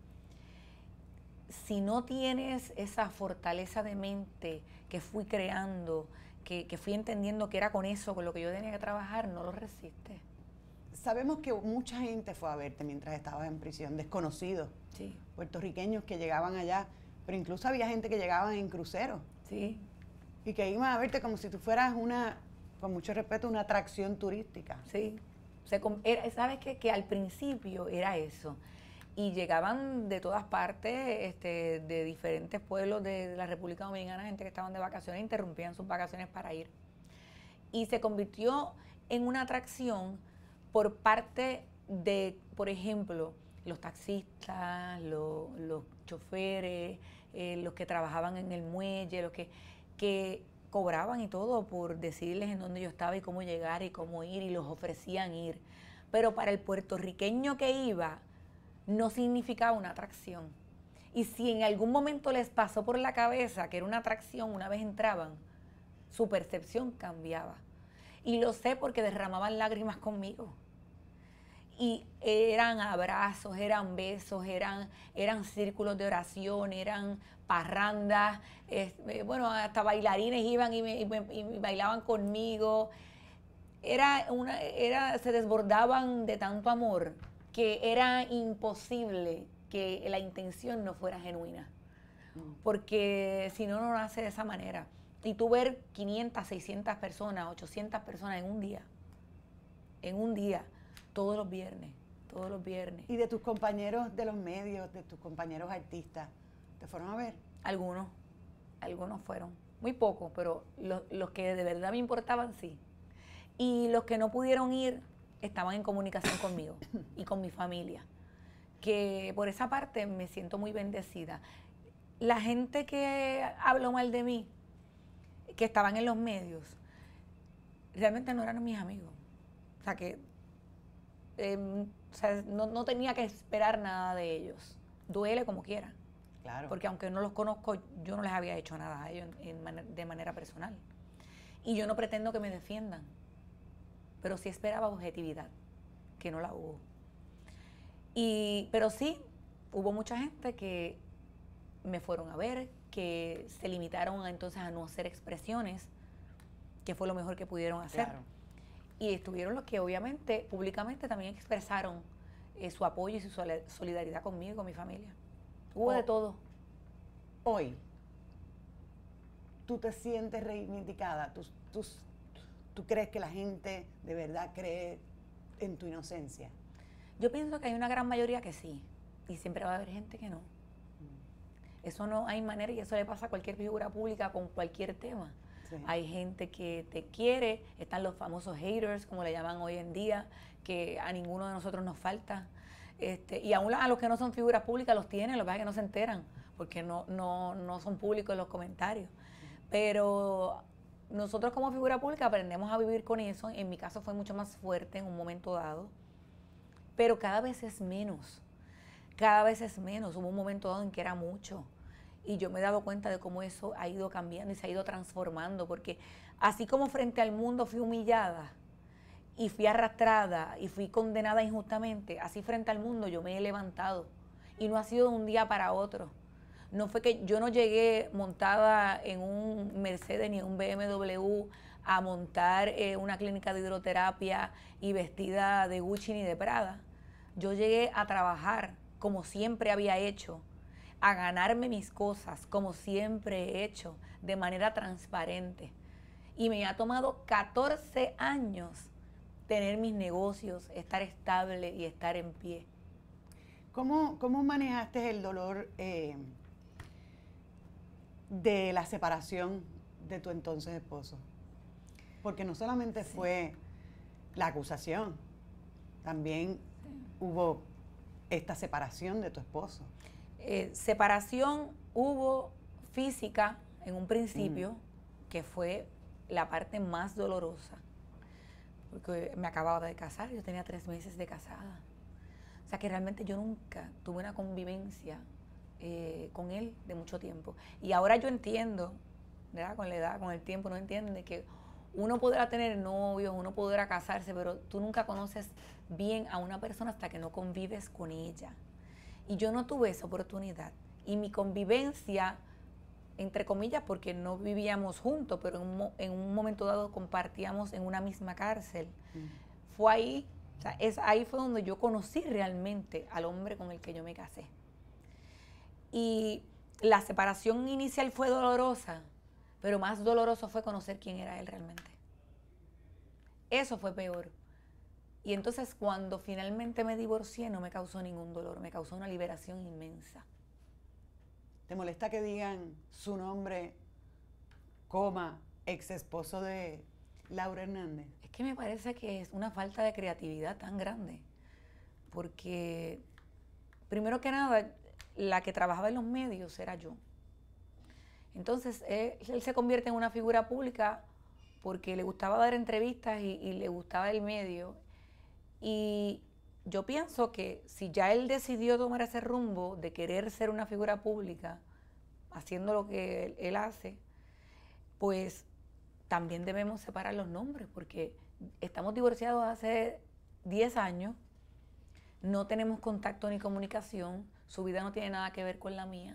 si no tienes esa fortaleza de mente que fui creando, que fui entendiendo que era con eso, con lo que yo tenía que trabajar, no lo resistes. Sabemos que mucha gente fue a verte mientras estabas en prisión, desconocidos, Sí. puertorriqueños que llegaban allá, pero incluso había gente que llegaba en cruceros Sí. y que iban a verte como si tú fueras con mucho respeto, una atracción turística. Sí. ¿Sabes qué? Que al principio era eso. Y llegaban de todas partes, de diferentes pueblos de la República Dominicana, gente que estaban de vacaciones, interrumpían sus vacaciones para ir. Y se convirtió en una atracción por parte de, por ejemplo, los taxistas, los choferes, los que trabajaban en el muelle, los que cobraban y todo por decirles en dónde yo estaba y cómo llegar y cómo ir, y los ofrecían ir. Pero para el puertorriqueño que iba, no significaba una atracción. Y si en algún momento les pasó por la cabeza que era una atracción, una vez entraban, su percepción cambiaba. Y lo sé porque derramaban lágrimas conmigo. Y eran abrazos, eran besos, eran círculos de oración, eran parrandas, bueno, hasta bailarines iban y bailaban conmigo. Se desbordaban de tanto amor que era imposible que la intención no fuera genuina. Porque si no, no nace de esa manera. Y tú ver 500, 600 personas, 800 personas en un día, todos los viernes. ¿Y de tus compañeros de los medios, de tus compañeros artistas, te fueron a ver? Algunos fueron, muy pocos, pero los que de verdad me importaban, sí. Y los que no pudieron ir, estaban en comunicación conmigo y con mi familia, que por esa parte me siento muy bendecida. La gente que habló mal de mí, que estaban en los medios, realmente no eran mis amigos. O sea, que no tenía que esperar nada de ellos. Duele como quiera. Claro. Porque aunque no los conozco, yo no les había hecho nada a ellos de manera personal. Y yo no pretendo que me defiendan, pero sí esperaba objetividad, que no la hubo. Pero sí, hubo mucha gente que me fueron a ver, que se limitaron entonces a no hacer expresiones, que fue lo mejor que pudieron hacer. Claro. Y estuvieron los que obviamente públicamente también expresaron su apoyo y su solidaridad conmigo y con mi familia. Hubo de todo. Hoy, ¿tú te sientes reivindicada? ¿Tú crees que la gente de verdad cree en tu inocencia? Yo pienso que hay una gran mayoría que sí, y siempre va a haber gente que no. Eso no hay manera, y eso le pasa a cualquier figura pública con cualquier tema. Sí. Hay gente que te quiere, están los famosos haters, como le llaman hoy en día, que a ninguno de nosotros nos falta. Y aún a los que no son figuras públicas los tienen, lo que pasa es que no se enteran, porque no son públicos los comentarios. Pero nosotros como figura pública aprendemos a vivir con eso. En mi caso fue mucho más fuerte en un momento dado, pero cada vez es menos. Cada vez es menos. Hubo un momento dado en que era mucho. Y yo me he dado cuenta de cómo eso ha ido cambiando y se ha ido transformando, porque así como frente al mundo fui humillada, y fui arrastrada y fui condenada injustamente, así frente al mundo yo me he levantado. Y no ha sido de un día para otro. No fue que yo no llegué montada en un Mercedes ni en un BMW a montar una clínica de hidroterapia y vestida de Gucci ni de Prada. Yo llegué a trabajar como siempre había hecho, a ganarme mis cosas como siempre he hecho, de manera transparente. Y me ha tomado 14 años tener mis negocios, estar estable y estar en pie. ¿Cómo manejaste el dolor de la separación de tu entonces esposo? Porque no solamente fue la acusación, también hubo esta separación de tu esposo. Separación hubo física en un principio, que fue la parte más dolorosa, porque me acababa de casar, yo tenía 3 meses de casada. O sea que realmente yo nunca tuve una convivencia con él de mucho tiempo. Y ahora yo entiendo, ¿verdad? Con la edad, con el tiempo, uno entiende que uno podrá tener novios, uno podrá casarse, pero tú nunca conoces bien a una persona hasta que no convives con ella. Y yo no tuve esa oportunidad. Y mi convivencia, entre comillas, porque no vivíamos juntos, pero en un momento dado compartíamos en una misma cárcel. Fue ahí, o sea, ahí fue donde yo conocí realmente al hombre con el que yo me casé. Y la separación inicial fue dolorosa, pero más doloroso fue conocer quién era él realmente. Eso fue peor. Y entonces cuando finalmente me divorcié no me causó ningún dolor, me causó una liberación inmensa. ¿Te molesta que digan su nombre, ex esposo de Laura Hernández? Es que me parece que es una falta de creatividad tan grande, porque primero que nada, la que trabajaba en los medios era yo. Entonces él se convierte en una figura pública porque le gustaba dar entrevistas y le gustaba el medio. Y yo pienso que si ya él decidió tomar ese rumbo de querer ser una figura pública, haciendo lo que él hace, pues también debemos separar los nombres, porque estamos divorciados hace 10 años, no tenemos contacto ni comunicación, su vida no tiene nada que ver con la mía.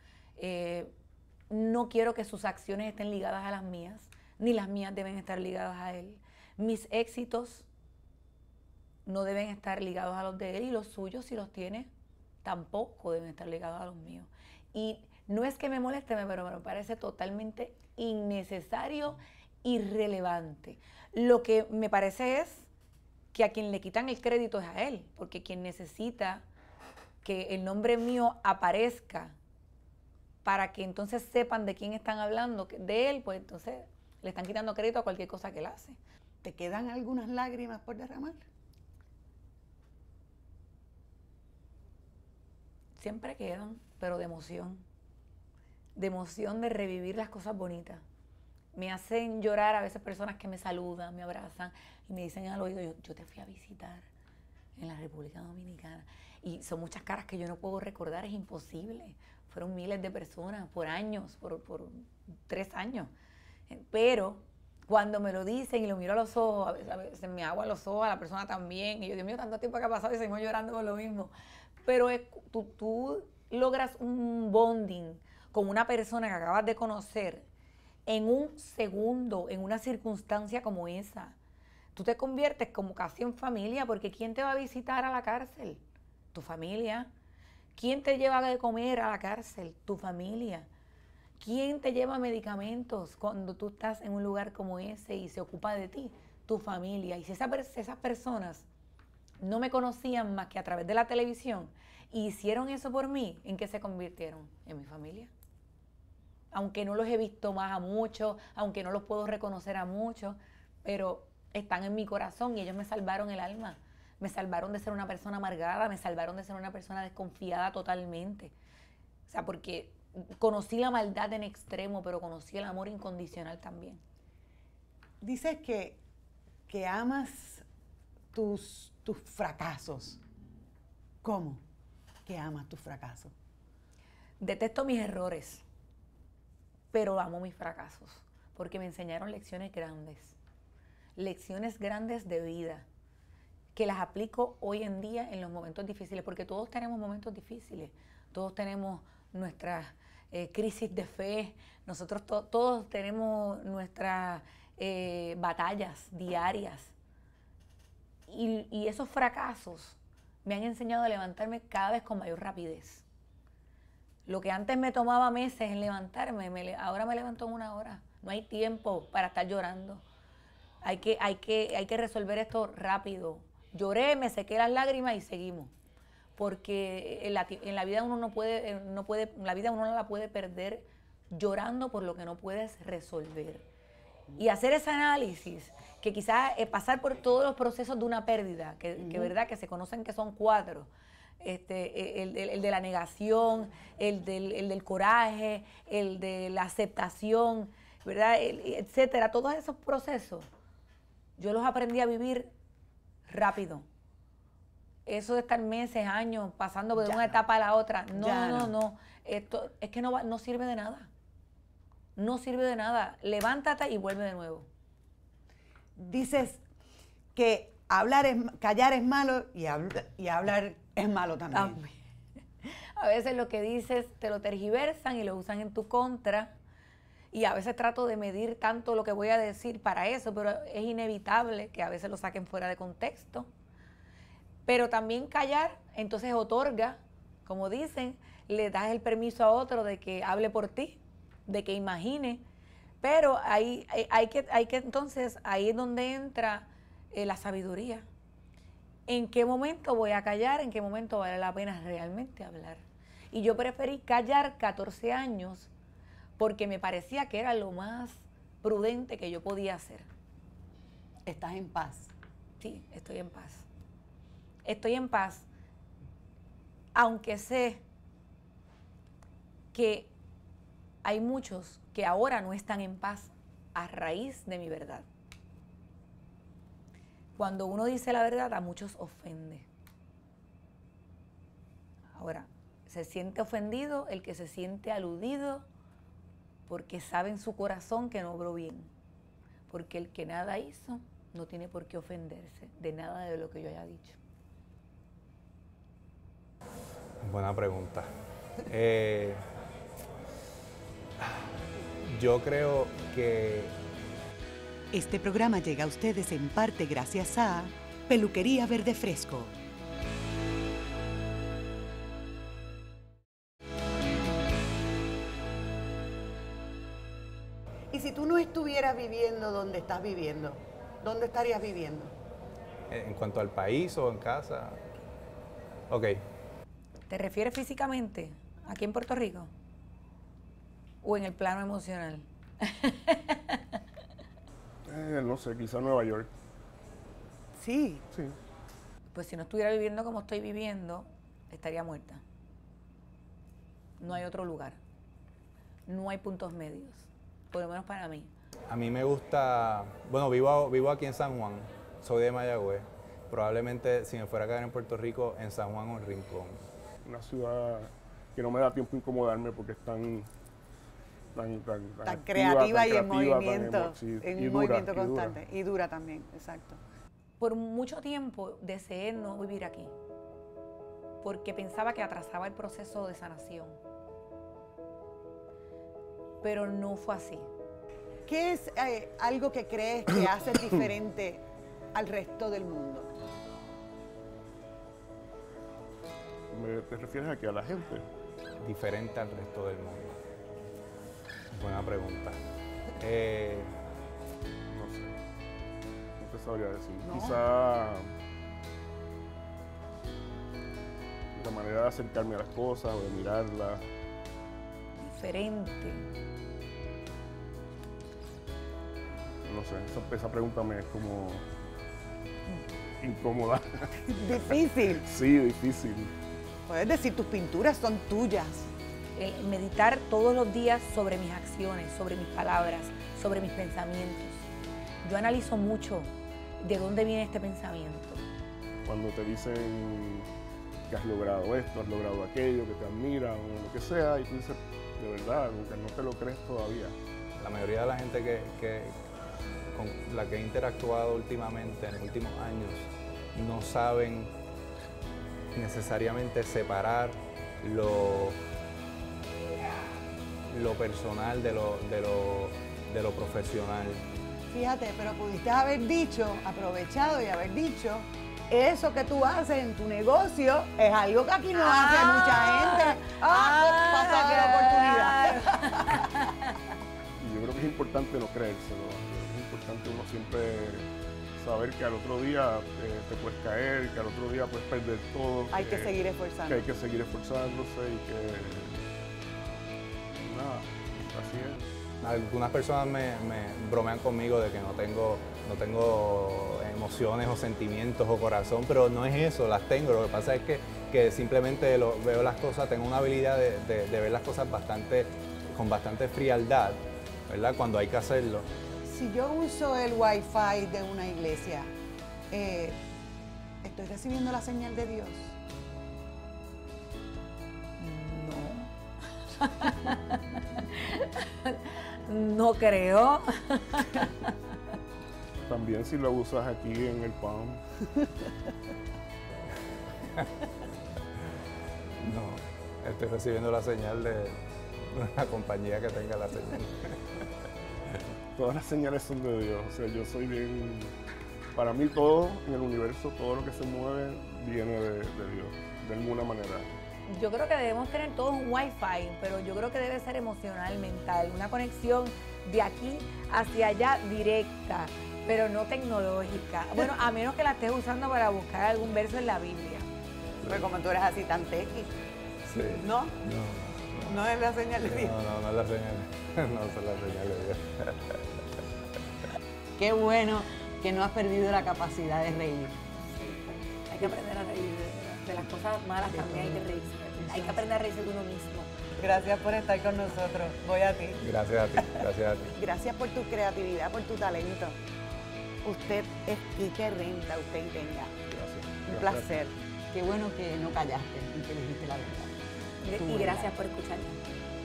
No quiero que sus acciones estén ligadas a las mías, ni las mías deben estar ligadas a él. Mis éxitos no deben estar ligados a los de él, y los suyos, si los tiene, tampoco deben estar ligados a los míos. Y no es que me moleste, pero me parece totalmente innecesario, irrelevante. Lo que me parece es que a quien le quitan el crédito es a él, porque quien necesita que el nombre mío aparezca para que entonces sepan de quién están hablando, de él, pues entonces le están quitando crédito a cualquier cosa que él hace. ¿Te quedan algunas lágrimas por derramar? Siempre quedan, pero de emoción de revivir las cosas bonitas. Me hacen llorar a veces personas que me saludan, me abrazan y me dicen al oído, yo te fui a visitar en la República Dominicana. Y son muchas caras que yo no puedo recordar, es imposible. Fueron miles de personas por años, por 3 años. Pero cuando me lo dicen y lo miro a los ojos, a veces me aguan los ojos, a la persona también, y yo, Dios mío, tanto tiempo que ha pasado y seguimos llorando por lo mismo. Pero tú logras un bonding con una persona que acabas de conocer en un segundo, en una circunstancia como esa. Tú te conviertes como casi en familia, porque ¿quién te va a visitar a la cárcel? Tu familia. ¿Quién te lleva de comer a la cárcel? Tu familia. ¿Quién te lleva medicamentos cuando tú estás en un lugar como ese y se ocupa de ti? Tu familia. Y si esas personas no me conocían más que a través de la televisión y hicieron eso por mí, ¿en qué se convirtieron? En mi familia. Aunque no los he visto más a muchos, aunque no los puedo reconocer a muchos, pero están en mi corazón y ellos me salvaron el alma. Me salvaron de ser una persona amargada, me salvaron de ser una persona desconfiada totalmente. O sea, porque conocí la maldad en extremo, pero conocí el amor incondicional también. Dices que amas tus fracasos. ¿Cómo que amas tus fracasos? Detesto mis errores, pero amo mis fracasos, porque me enseñaron lecciones grandes. lecciones grandes de vida que las aplico hoy en día en los momentos difíciles, porque todos tenemos momentos difíciles, todos tenemos nuestras crisis de fe, nosotros todos tenemos nuestras batallas diarias. Y esos fracasos me han enseñado a levantarme cada vez con mayor rapidez. Lo que antes me tomaba meses en levantarme, ahora me levanto en 1 hora. No hay tiempo para estar llorando. Hay que resolver esto rápido. Lloré, me sequé las lágrimas y seguimos. Porque en la vida uno no la puede perder llorando por lo que no puedes resolver. Y hacer ese análisis, que quizás pasar por todos los procesos de una pérdida, que verdad que se conocen que son 4, el de la negación, el del coraje, el de la aceptación, ¿verdad? Etcétera, todos esos procesos, yo los aprendí a vivir rápido. Eso de estar meses, años, pasando de una etapa a la otra, no. Esto es que no sirve de nada. No sirve de nada. Levántate y vuelve de nuevo. Dices que callar es malo y hablar es malo también. A veces lo que dices te lo tergiversan y lo usan en tu contra. Y a veces trato de medir tanto lo que voy a decir para eso, pero es inevitable que a veces lo saquen fuera de contexto. Pero también callar, entonces otorga, como dicen, le das el permiso a otro de que hable por ti, de que imagine. Pero hay que entonces, ahí es donde entra la sabiduría. ¿En qué momento voy a callar? ¿En qué momento vale la pena realmente hablar? Y yo preferí callar 14 años porque me parecía que era lo más prudente que yo podía hacer. ¿Estás en paz? Sí, estoy en paz. Estoy en paz, aunque sé que hay muchos que ahora no están en paz a raíz de mi verdad. Cuando uno dice la verdad, a muchos ofende. Ahora, se siente ofendido el que se siente aludido porque sabe en su corazón que no obró bien. Porque el que nada hizo no tiene por qué ofenderse de nada de lo que yo haya dicho. Buena pregunta. Yo creo que... Este programa llega a ustedes en parte gracias a Peluquería Verde Fresco. Y si tú no estuvieras viviendo donde estás viviendo, ¿dónde estarías viviendo? ¿En cuanto al país o en casa? Ok. ¿Te refieres físicamente aquí en Puerto Rico? ¿O en el plano emocional? No sé, quizá Nueva York. Sí. Sí. Pues si no estuviera viviendo como estoy viviendo, estaría muerta. No hay otro lugar. No hay puntos medios, por lo menos para mí. A mí me gusta, bueno, vivo aquí en San Juan, soy de Mayagüez. Probablemente si me fuera a quedar en Puerto Rico, en San Juan o en Rincón. Una ciudad que no me da tiempo a incomodarme porque es tan creativa y en movimiento, y un movimiento constante. Y dura también, exacto. Por mucho tiempo deseé no vivir aquí, porque pensaba que atrasaba el proceso de sanación. Pero no fue así. ¿Qué es algo que crees que hace diferente al resto del mundo? ¿Te refieres aquí a la gente? Diferente al resto del mundo. Buena pregunta. No sé. No te sabría decir. ¿No? Quizá la manera de acercarme a las cosas o de mirarlas. Diferente. No sé, esa pregunta me es como incómoda. Difícil. Sí, difícil. Puedes decir, tus pinturas son tuyas. El meditar todos los días sobre mis acciones, sobre mis palabras, sobre mis pensamientos. Yo analizo mucho de dónde viene este pensamiento. Cuando te dicen que has logrado esto, has logrado aquello, que te admiran o lo que sea, y tú dices, de verdad, aunque no te lo crees todavía. La mayoría de la gente con la que he interactuado últimamente, en los últimos años, no saben necesariamente separar lo personal de lo profesional. Fíjate, pero pudiste haber dicho, aprovechado y haber dicho, eso que tú haces en tu negocio es algo que aquí no hace mucha gente. Pasa que oportunidad. Y yo creo que es importante no creérselo. Es importante uno siempre saber que al otro día te puedes caer, que al otro día puedes perder todo. Hay que seguir esforzando. Que hay que seguir esforzándose y que nada, así es. Algunas personas me bromean conmigo de que no tengo emociones o sentimientos o corazón, pero no es eso, las tengo. Lo que pasa es que simplemente veo las cosas, tengo una habilidad de ver las cosas con bastante frialdad, ¿verdad? Cuando hay que hacerlo. Si yo uso el Wi-Fi de una iglesia, ¿estoy recibiendo la señal de Dios? No creo. También si lo usas aquí en el PAM. No, estoy recibiendo la señal de una compañía que tenga la señal. Todas las señales son de Dios. O sea, yo soy bien... Para mí todo en el universo, todo lo que se mueve viene de Dios, de alguna manera. Yo creo que debemos tener todos un Wi-Fi, pero yo creo que debe ser emocional, mental, una conexión de aquí hacia allá directa, pero no tecnológica. Bueno, a menos que la estés usando para buscar algún verso en la Biblia. Pero como tú eres así tan tequi, Sí. ¿no? No. No es la señal de Dios. No es la señal. No son las señales de Dios. Qué bueno que no has perdido la capacidad de reír. Hay que aprender a reír de las cosas malas, también hay que reírse. Hay que aprender a reírse de uno mismo. Gracias por estar con nosotros. Voy a ti. Gracias a ti, gracias a ti. Gracias por tu creatividad, por tu talento. Usted es Quique Renta, usted y tenga. Gracias. Un placer. Qué bueno que no callaste y que dijiste la verdad. Y gracias por escucharme.